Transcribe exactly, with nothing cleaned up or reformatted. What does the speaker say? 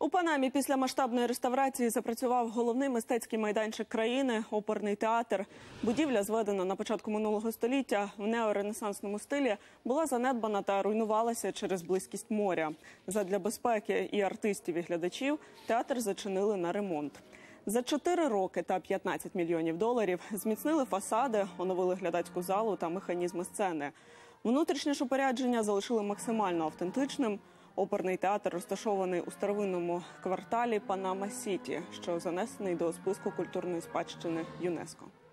У Панамі після масштабної реставрації запрацював головний мистецький майданчик країни – оперний театр. Будівля, зведена на початку минулого століття в неоренесансному стилі, була занедбана та руйнувалася через близькість моря. Задля безпеки і артистів, і глядачів театр зачинили на ремонт. За чотири роки та п'ятнадцять мільйонів доларів зміцнили фасади, оновили глядацьку залу та механізми сцени. Внутрішнє ж упорядження залишили максимально автентичним. Оперний театр розташований у старовинному кварталі Панама-Сіті, що занесений до списку культурної спадщини ЮНЕСКО.